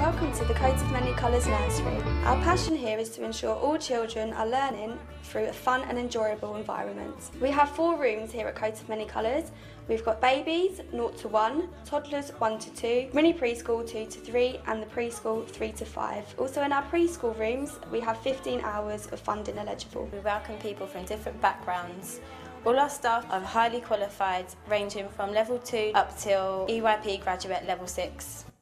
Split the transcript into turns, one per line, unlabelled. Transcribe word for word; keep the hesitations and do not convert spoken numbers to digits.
Welcome to the Coat of Many Colours Nursery. Our passion here is to ensure all children are learning through a fun and enjoyable environment. We have four rooms here at Coat of Many Colours. We've got babies zero to one, toddlers one to two, mini preschool two to three and the preschool three to five. Also in our preschool rooms we have fifteen hours of funding eligible.
We welcome people from different backgrounds. All our staff are highly qualified, ranging from level two up till E Y P graduate level six.